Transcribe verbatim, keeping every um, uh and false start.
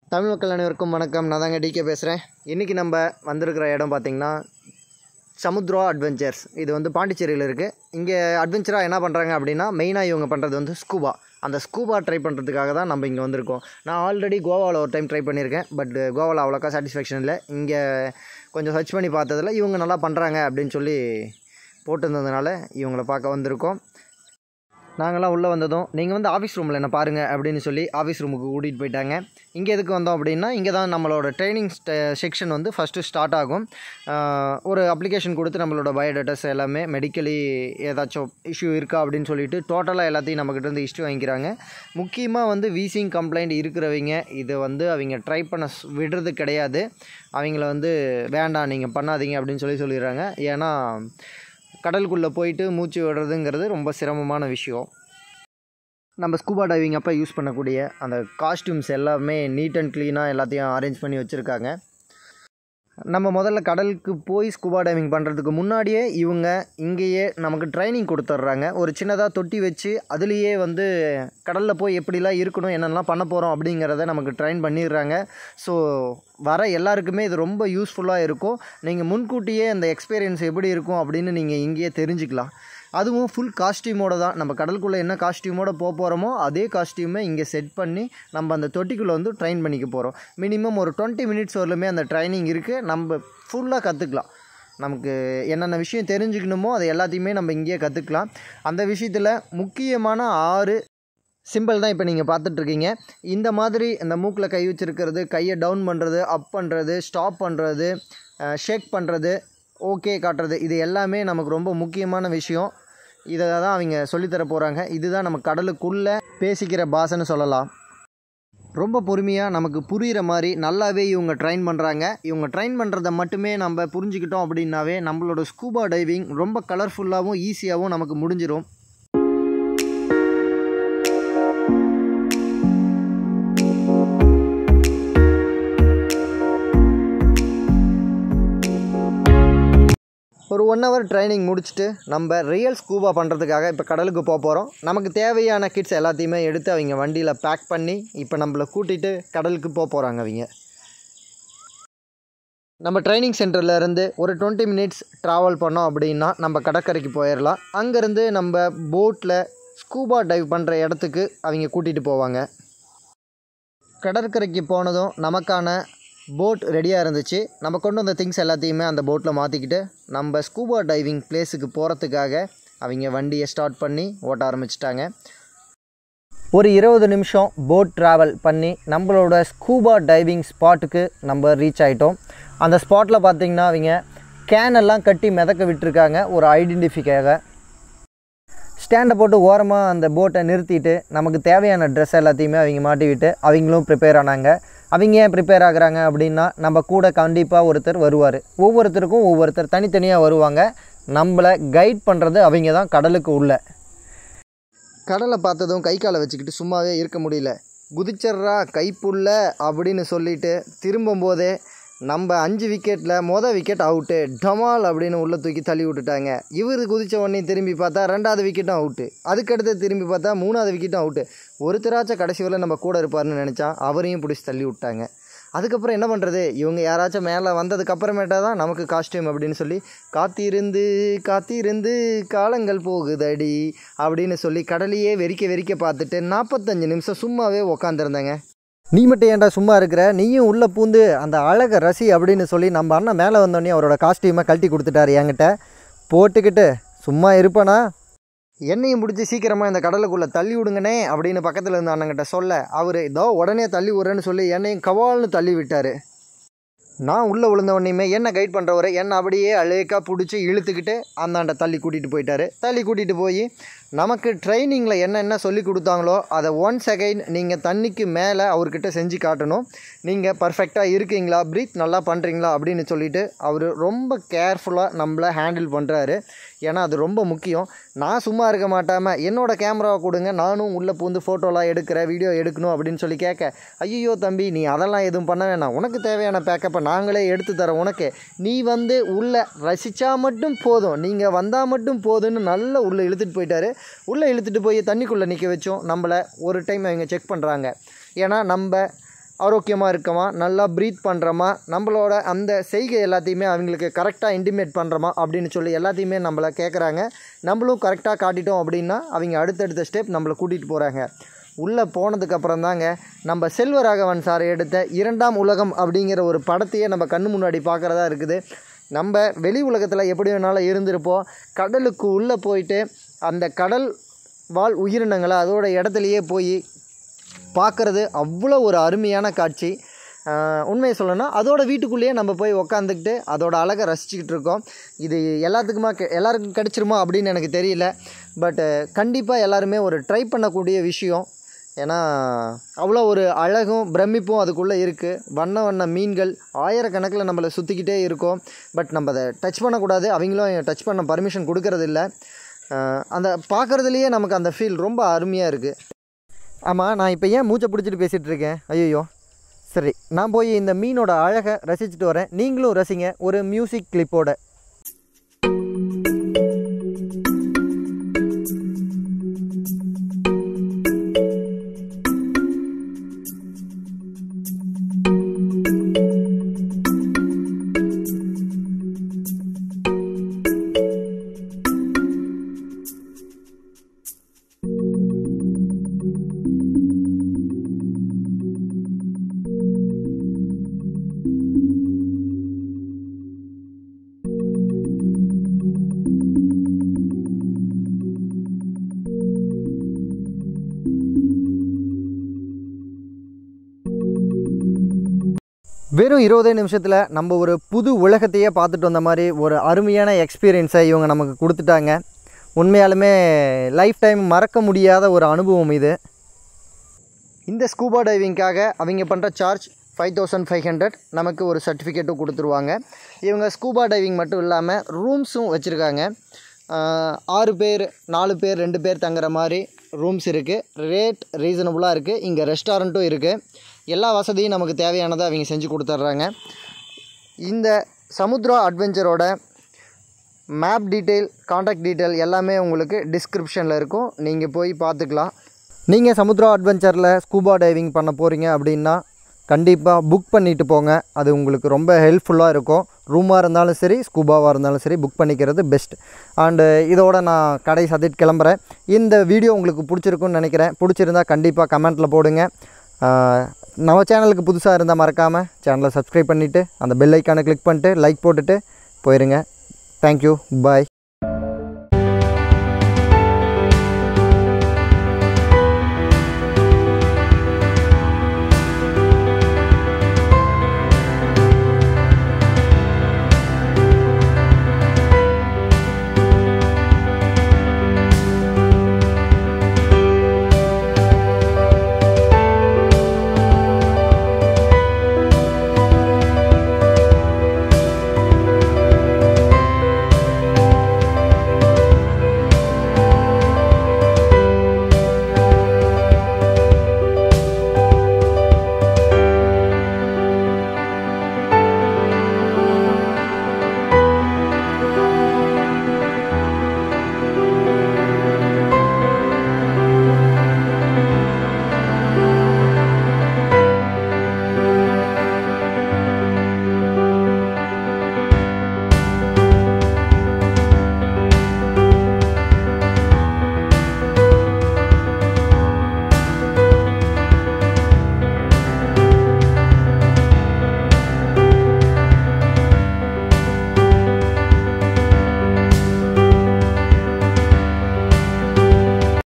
தமிழ் மக்கள் அனைவருக்கும் வணக்கம். நான் தாங்க டிகே பேசுகிறேன். இன்றைக்கி நம்ம வந்திருக்கிற இடம் பார்த்திங்கன்னா சமுத்ரா அட்வென்ச்சர்ஸ். இது வந்து பாண்டிச்சேரியில் இருக்குது. இங்கே அட்வென்ச்சராக என்ன பண்ணுறாங்க அப்படின்னா, மெயினாக இவங்க பண்ணுறது வந்து ஸ்கூபா. அந்த ஸ்கூபா ட்ரை பண்ணுறதுக்காக தான் நம்ம இங்கே வந்திருக்கோம். நான் ஆல்ரெடி கோவாவில் ஒரு டைம் ட்ரை பண்ணியிருக்கேன். பட் கோவாவில் அவ்வளோக்கா சாட்டிஸ்ஃபேக்ஷன் இல்லை. இங்கே கொஞ்சம் சர்ச் பண்ணி பார்த்ததில் இவங்க நல்லா பண்ணுறாங்க அப்படின்னு சொல்லி போட்டிருந்ததுனால இவங்கள பார்க்க வந்திருக்கோம். நாங்கள்லாம் உள்ளே வந்ததும் நீங்கள் வந்து ஆஃபீஸ் ரூமில் என்ன பாருங்கள் அப்படின்னு சொல்லி ஆஃபீஸ் ரூமுக்கு கூட்டிகிட்டு போயிட்டாங்க. இங்கே எதுக்கு வந்தோம் அப்படின்னா, இங்கே தான் நம்மளோட ட்ரைனிங் செக்ஷன் வந்து ஃபஸ்ட்டு ஸ்டார்ட் ஆகும். ஒரு அப்ளிகேஷன் கொடுத்து நம்மளோட பயோடேட்டாஸ் எல்லாமே மெடிக்கலி ஏதாச்சும் இஷ்யூ இருக்கா அப்படின்னு சொல்லிட்டு டோட்டலாக எல்லாத்தையும் நம்மக்கிட்ட இருந்து இஷ்யூ வாங்கிக்கிறாங்க. முக்கியமாக வந்து வீசிங் கம்ப்ளைண்ட் இருக்கிறவங்க இதை வந்து அவங்க ட்ரை பண்ண விடுறது கிடையாது. அவங்கள வந்து வேண்டாம் நீங்கள் பண்ணாதீங்க அப்படின்னு சொல்லி சொல்லிடுறாங்க. ஏன்னா கடலுக்குள்ளே போயிட்டு மூச்சு விடுறதுங்கிறது ரொம்ப சிரமமான விஷயம். நம்ம ஸ்கூபா டைவிங் அப்போ யூஸ் பண்ணக்கூடிய அந்த காஸ்டியூம்ஸ் எல்லாமே நீட் அண்ட் க்ளீனாக எல்லாத்தையும் அரேஞ்ச் பண்ணி வச்சுருக்காங்க. நம்ம முதல்ல கடலுக்கு போய் ஸ்கூபா டைவிங் பண்ணுறதுக்கு முன்னாடியே இவங்க இங்கேயே நமக்கு ட்ரைனிங் கொடுத்துட்றாங்க. ஒரு சின்னதாக தொட்டி வச்சு அதுலேயே வந்து கடலில் போய் எப்படிலாம் இருக்கணும், என்னென்னலாம் பண்ண போகிறோம் அப்படிங்கிறத நமக்கு ட்ரைன் பண்ணிடுறாங்க. ஸோ வர எல்லாருக்குமே இது ரொம்ப யூஸ்ஃபுல்லாக இருக்கும். நீங்கள் முன்கூட்டியே அந்த எக்ஸ்பீரியன்ஸ் எப்படி இருக்கும் அப்படின்னு நீங்கள் இங்கேயே தெரிஞ்சுக்கலாம். அதுவும் ஃபுல் காஸ்டியூமோடு தான். நம்ம கடலுக்குள்ளே என்ன காஸ்டியூமோடு போக போகிறோமோ அதே காஸ்டியூமை இங்கே செட் பண்ணி நம்ம அந்த தொட்டிக்குள்ளே வந்து ட்ரைன் பண்ணிக்க போகிறோம். மினிமம் ஒரு டுவெண்ட்டி மினிட்ஸ் வரலுமே அந்த ட்ரைனிங் இருக்குது. நம்ம ஃபுல்லாக கற்றுக்கலாம். நமக்கு என்னென்ன விஷயம் தெரிஞ்சுக்கணுமோ அது எல்லாத்தையுமே நம்ம இங்கேயே கற்றுக்கலாம். அந்த விஷயத்தில் முக்கியமான ஆறு சிம்பிள் தான் இப்போ நீங்கள் பார்த்துட்ருக்கீங்க. இந்த மாதிரி இந்த மூக்கில் கை வச்சுருக்கிறது, கையை டவுன் பண்ணுறது, அப் பண்ணுறது, ஸ்டாப் பண்ணுறது, ஷேக் பண்ணுறது, ஓகே காட்டுறது, இது எல்லாமே நமக்கு ரொம்ப முக்கியமான விஷயம். இதை தான் அவங்க சொல்லித்தர போகிறாங்க. இதுதான் நம்ம கடலுக்குள்ளே பேசிக்கிற பாஷைன்னு சொல்லலாம். ரொம்ப பொறுமையாக நமக்கு புரிகிற மாதிரி நல்லாவே இவங்க ட்ரைன் பண்ணுறாங்க. இவங்க ட்ரைன் பண்ணுறதை மட்டுமே நம்ம புரிஞ்சுக்கிட்டோம் அப்படின்னாவே நம்மளோட ஸ்கூபா டைவிங் ரொம்ப கலர்ஃபுல்லாகவும் ஈஸியாகவும் நமக்கு முடிஞ்சிடும். ஒரு ஒன் ஹவர் ட்ரைனிங் முடிச்சுட்டு நம்ம ரியல் ஸ்கூபா பண்ணுறதுக்காக இப்போ கடலுக்கு போக போகிறோம். நமக்கு தேவையான கிட்ஸ் எல்லாத்தையுமே எடுத்து அவங்க வண்டியில் பேக் பண்ணி இப்போ நம்மளை கூட்டிகிட்டு கடலுக்கு போக போகிறாங்க. அவங்க நம்ம ட்ரைனிங் சென்டர்லேருந்து ஒரு டுவெண்ட்டி மினிட்ஸ் ட்ராவல் பண்ணோம் அப்படின்னா நம்ம கடற்கரைக்கு போயிடலாம். அங்கேருந்து நம்ம போட்டில் ஸ்கூபா டைவ் பண்ணுற இடத்துக்கு அவங்க கூட்டிகிட்டு போவாங்க. கடற்கரைக்கு போனதும் நமக்கான போட் ரெடியாக இருந்துச்சு. நம்ம கொண்டு வந்த திங்ஸ் எல்லாத்தையுமே அந்த போட்டில் மாற்றிக்கிட்டு நம்ம ஸ்கூபா டைவிங் பிளேஸுக்கு போகிறதுக்காக அவங்க வண்டியை ஸ்டார்ட் பண்ணி ஓட்ட ஆரம்பிச்சிட்டாங்க. ஒரு இருபது நிமிஷம் போட் ட்ராவல் பண்ணி நம்மளோட ஸ்கூபா டைவிங் ஸ்பாட்டுக்கு நம்ம ரீச் ஆகிட்டோம். அந்த ஸ்பாட்டில் பார்த்திங்கன்னா அவங்க கேனெல்லாம் கட்டி மிதக்க விட்டுருக்காங்க ஒரு ஐடென்டிஃபிக்காக. ஸ்டாண்டை போட்டு ஓரமாக அந்த போட்டை நிறுத்திட்டு நமக்கு தேவையான ட்ரெஸ் எல்லாத்தையுமே அவங்க மாட்டிவிட்டு அவங்களும் ப்ரிப்பேர் ஆனாங்க. அவங்க ஏன் ப்ரிப்பேர் ஆகுறாங்க அப்படின்னா, நம்ம கூட கண்டிப்பாக ஒருத்தர் வருவார். ஒவ்வொருத்தருக்கும் ஒவ்வொருத்தர் தனித்தனியாக வருவாங்க. நம்மளை கைட் பண்ணுறது அவங்க தான் கடலுக்கு உள்ள. கடலை பார்த்ததும் கை காலை வச்சுக்கிட்டு சும்மாவே இருக்க முடியல. குதிச்சர்றா கைப்புள்ள அப்படின்னு சொல்லிட்டு திரும்பும்போதே நம்ம அஞ்சு விக்கெட்டில் மொதல் விக்கெட் அவுட்டு, டமால் அப்படின்னு உள்ளே தூக்கி தள்ளி விட்டுட்டாங்க. இவர் குதித்த உடனே திரும்பி பார்த்தா ரெண்டாவது விக்கெட்டும் அவுட்டு. அதுக்கடுத்து திரும்பி பார்த்தா மூணாவது விக்கெட்டும் அவுட்டு. ஒருத்தராச்சும் கடைசி வரல நம்ம கூட இருப்பார்னு நினச்சா அவரையும் பிடிச்சி தள்ளி விட்டாங்க. அதுக்கப்புறம் என்ன பண்ணுறது, இவங்க யாராச்சும் மேலே வந்ததுக்கப்புறமேட்டா தான் நமக்கு காஸ்டியூம் அப்படின்னு சொல்லி காத்திருந்து காத்திருந்து காலங்கள் போகுதடி அப்படின்னு சொல்லி கடலையே வெறிக்க வெறிக்க பார்த்துட்டு நாற்பத்தஞ்சு நிமிஷம் சும்மாவே உக்காந்துருந்தேங்க. நீ மட்டும் ஏன்டா சும்மா இருக்கிற, நீயும் உள்ளே பூந்து அந்த அழகை ரசி அப்படின்னு சொல்லி நம்ம அண்ணன் மேலே வந்தோடனே அவரோட காஸ்டியூமை கழட்டி கொடுத்துட்டாரு என்கிட்ட. போட்டுக்கிட்டு சும்மா இருப்பானா, என்னையும் பிடிச்சி சீக்கிரமாக இந்த கடலுக்குள்ளே தள்ளி விடுங்கண்ணே அப்படின்னு பக்கத்தில் இருந்த அண்ணங்கிட்ட சொல்ல அவர் இதோ உடனே தள்ளி விட்றேன்னு சொல்லி என்னையும் கவால்னு தள்ளி விட்டார். நான் உள்ளே விழுந்த உடனேயுமே என்னை கைட் பண்ணுறவர் என்னை அப்படியே அழகாக பிடிச்சி இழுத்துக்கிட்டு அந்தாண்ட தள்ளி கூட்டிகிட்டு போயிட்டார். தள்ளி கூட்டிகிட்டு போய் நமக்கு ட்ரைனிங்கில் என்னென்ன சொல்லி கொடுத்தாங்களோ அதை ஒன் செகண்ட் நீங்கள் தண்ணிக்கு மேலே அவர்கிட்ட செஞ்சு காட்டணும். நீங்கள் பர்ஃபெக்டாக இருக்கீங்களா, ப்ரீத் நல்லா பண்ணுறீங்களா அப்படின்னு சொல்லிவிட்டு அவர் ரொம்ப கேர்ஃபுல்லாக நம்மளை ஹேண்டில் பண்ணுறாரு. ஏன்னா அது ரொம்ப முக்கியம். நான் சும்மா இருக்க மாட்டாமல் என்னோடய கேமராவை கொடுங்க, நானும் உள்ளே பூந்து ஃபோட்டோலாம் எடுக்கிற வீடியோ எடுக்கணும் அப்படின்னு சொல்லி கேட்க, ஐயோ தம்பி நீ அதெல்லாம் எதுவும் பண்ண வேணாம், உனக்கு தேவையான பேக்கப்பை நாங்களே எடுத்து தரோம், உனக்கு நீ வந்து உள்ளே ரசித்தா மட்டும் போதும், நீங்கள் வந்தால் மட்டும் போதுன்னு நல்லா உள்ளே இழுத்துட்டு போயிட்டாரு. உள்ளே இழுத்துட்டு போய் தண்ணிக்குள்ளே நிற்க வச்சோம். நம்மளை ஒரு டைம் அவங்க செக் பண்ணுறாங்க. ஏன்னா நம்ம ஆரோக்கியமாக இருக்கமா, நல்லா ப்ரீத் பண்ணுறோமா, நம்மளோட அந்த செய்கை எல்லாத்தையுமே அவங்களுக்கு கரெக்டாக இன்டிமேட் பண்ணுறோமா அப்படின்னு சொல்லி எல்லாத்தையுமே நம்மளை கேட்குறாங்க. நம்மளும் கரெக்டாக காட்டிட்டோம் அப்படின்னா அவங்க அடுத்தடுத்த ஸ்டெப் நம்மளை கூட்டிகிட்டு போகிறாங்க. உள்ளே போனதுக்கப்புறம் தாங்க நம்ம செல்வராகவன் சார் எடுத்த இரண்டாம் உலகம் அப்படிங்கிற ஒரு படத்தையே நம்ம கண்ணு முன்னாடி பார்க்குறதா இருக்குது. நம்ம வெளி உலகத்தில் எப்படி வேணாலும் இருந்திருப்போம். கடலுக்கு உள்ளே போயிட்டு அந்த கடல் வாழ் உயிரினங்களை அதோட இடத்துலையே போய் பார்க்குறது அவ்வளோ ஒரு அருமையான காட்சி. உண்மையை சொல்லணும்னா அதோட வீட்டுக்குள்ளேயே நம்ம போய் உக்காந்துக்கிட்டு அதோட அழகை ரசிச்சுக்கிட்டு இருக்கோம். இது எல்லாத்துக்குமா எல்லாருக்கும் கிடச்சிருமா அப்படின்னு எனக்கு தெரியல. பட் கண்டிப்பாக எல்லாருமே ஒரு ட்ரை பண்ணக்கூடிய விஷயம். ஏன்னா அவ்வளோ ஒரு அழகும் பிரமிப்பும் அதுக்குள்ளே இருக்குது. வண்ண வண்ண மீன்கள் ஆயிரக்கணக்கில் நம்மளை சுற்றிக்கிட்டே இருக்கும். பட் நம்ம அதை டச் பண்ணக்கூடாது, அவங்களும் டச் பண்ண பர்மிஷன் கொடுக்கறதில்ல. அந்த பார்க்குறதுலையே நமக்கு அந்த ஃபீல் ரொம்ப அருமையாக இருக்குது. ஆமாம், நான் இப்போ ஏன் மூச்சை பிடிச்சிட்டு பேசிகிட்டு இருக்கேன்? ஐயோ, சரி, நான் போய் இந்த மீனோட அழகை ரசிச்சுட்டு வரேன். நீங்களும் ரசிங்க ஒரு மியூசிக் கிளிப்போட. வெறும் இருபதே நிமிஷத்தில் நம்ம ஒரு புது உலகத்தையே பார்த்துட்டு வந்த மாதிரி ஒரு அருமையான எக்ஸ்பீரியன்ஸை இவங்க நமக்கு கொடுத்துட்டாங்க. உண்மையாலுமே லைஃப் டைம் மறக்க முடியாத ஒரு அனுபவம் இது. இந்த ஸ்கூபா டைவிங்காக அவங்க பண்ணுற charge five thousand five hundred நமக்கு ஒரு சர்டிஃபிகேட்டும் கொடுத்துருவாங்க. இவங்க ஸ்கூபா டைவிங் மட்டும் இல்லாமல் ரூம்ஸும் வச்சுருக்காங்க. ஆறு பேர் நாலு பேர் ரெண்டு பேர் தங்குற மாதிரி ரூம்ஸ் இருக்குது. ரேட் ரீசனபுளாக இருக்குது. இங்கே ரெஸ்டாரண்ட்டும் இருக்குது. எல்லா வசதியும் நமக்கு தேவையானதை அவங்க செஞ்சு கொடுத்துட்றாங்க. இந்த சமுத்ரா அட்வென்ச்சரோட மேப் டீட்டெயில், காண்டாக்ட் டீட்டெயில் எல்லாமே உங்களுக்கு டிஸ்கிரிப்ஷனில் இருக்கும். நீங்கள் போய் பார்த்துக்கலாம். நீங்கள் சமுத்ரா அட்வென்ச்சரில் ஸ்கூபா டைவிங் பண்ண போகிறீங்க அப்படின்னா கண்டிப்பாக புக் பண்ணிவிட்டு போங்க. அது உங்களுக்கு ரொம்ப ஹெல்ப்ஃபுல்லாக இருக்கும். ரூமாக இருந்தாலும் சரி, ஸ்கூபாவாக இருந்தாலும் சரி, புக் பண்ணிக்கிறது பெஸ்ட். அண்டு இதோட நான் கடை சத்திட்டு கிளம்புறேன். இந்த வீடியோ உங்களுக்கு பிடிச்சிருக்குன்னு நினைக்கிறேன். பிடிச்சிருந்தா கண்டிப்பாக கமெண்ட்டில் போடுங்க. நம்ம சேனலுக்கு புதுசாக இருந்தால் மறக்காமல் சேனலை சப்ஸ்கிரைப் பண்ணிவிட்டு அந்த பெல் ஐக்கானை கிளிக் பண்ணிட்டு லைக் போட்டுட்டு போயிடுங்க. தேங்க்யூ, பாய்.